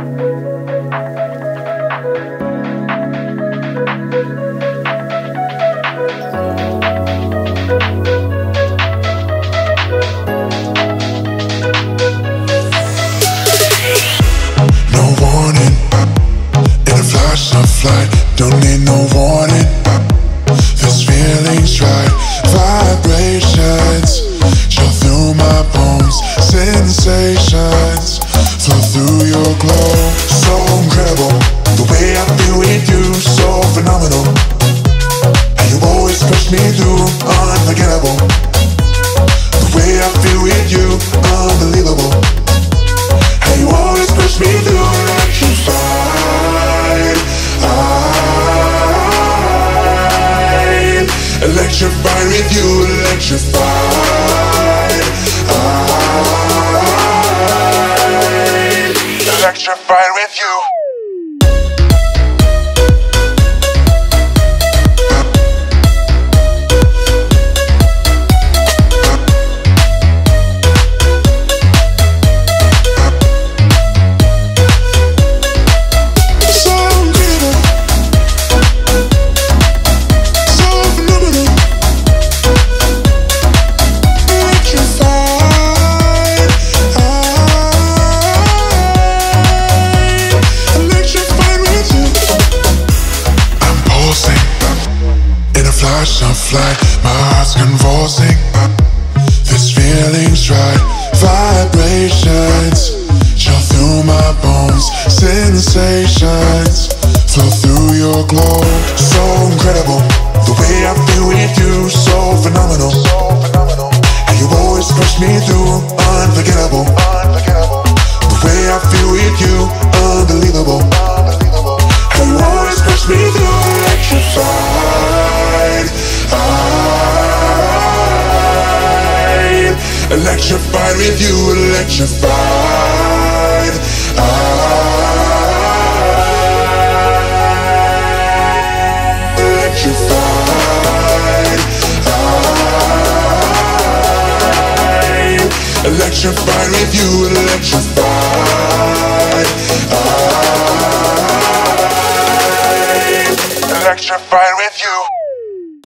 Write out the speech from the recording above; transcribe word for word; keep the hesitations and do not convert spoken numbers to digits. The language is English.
Don't need no warning, this feeling's right. Vibrations chill through my bones, sensations flow through your glow. So incredible, the way I feel with you, so phenomenal. And you always push me through, unforgettable. The way I feel with you, unbelievable. And you always push me through, electrified. Electrified with you, electrified. I, electrified with you. Of flight, my heart's convulsing. This feeling's right. Vibrations chill through my bones, sensations flow through your glow. So incredible, the way I feel with you, so phenomenal. And you always push me through, unforgettable. The way I feel with you, unbelievable. And you always push me through, electrified. I, electrified with you, electrified. I, electrified. I, electrified with you, electrified. I, electrified.